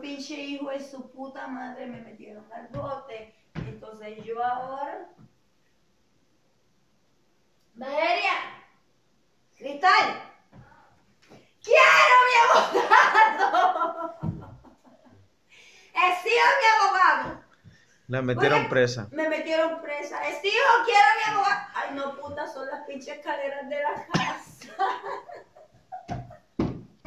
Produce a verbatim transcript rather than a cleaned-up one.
pinche hijo de su puta madre me metieron al bote. Entonces yo ahora... Valeria, Cristal, quiero mi abogado. Exijo mi abogado. La metieron Oye, presa. Me metieron presa. Exijo, quiero mi abogado. Ay, no, puta, son las pinches escaleras de la casa.